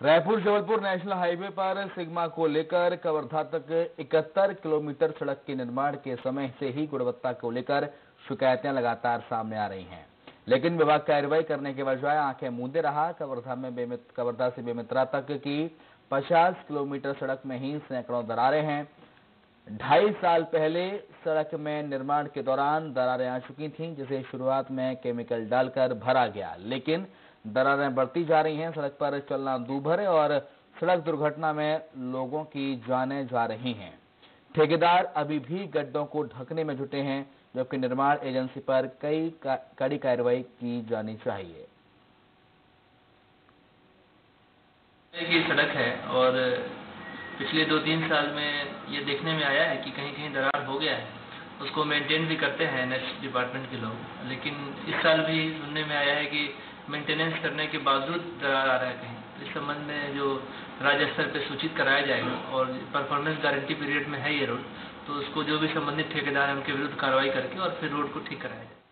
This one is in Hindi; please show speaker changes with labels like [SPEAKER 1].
[SPEAKER 1] रायपुर जबलपुर नेशनल हाईवे पर सिग्मा को लेकर कवर्धा तक 71 किलोमीटर सड़क के निर्माण के समय से ही गुणवत्ता को लेकर शिकायतें लगातार सामने आ रही हैं, लेकिन विभाग कार्रवाई करने के बजाय आंखें मूंदे रहा। कवर्धा से बेमित्रा तक की 50 किलोमीटर सड़क में ही सैकड़ों दरारें हैं। 2.5 साल पहले सड़क में निर्माण के दौरान दरारें आ चुकी थीं, जिसे शुरुआत में केमिकल डालकर भरा गया, लेकिन दरारें बढ़ती जा रही हैं। सड़क पर चलना दूभर है और सड़क दुर्घटना में लोगों की जानें जा रही हैं। ठेकेदार अभी भी गड्ढों को ढकने में जुटे हैं, जबकि निर्माण एजेंसी पर कड़ी कार्रवाई की जानी चाहिए।
[SPEAKER 2] की सड़क है और पिछले 2-3 साल में ये देखने में आया है कि कहीं कहीं दरार हो गया है। उसको मेंटेन भी करते हैं एनएच डिपार्टमेंट के लोग, लेकिन इस साल भी सुनने में आया है कि मेंटेनेंस करने के बावजूद दरार आ रहा है कहीं। इस संबंध में जो राज्य स्तर पर सूचित कराया जाएगा और परफॉर्मेंस गारंटी पीरियड में है ये रोड, तो उसको जो भी संबंधित ठेकेदार है उनके विरुद्ध कार्रवाई करके और फिर रोड को ठीक कराया जाए।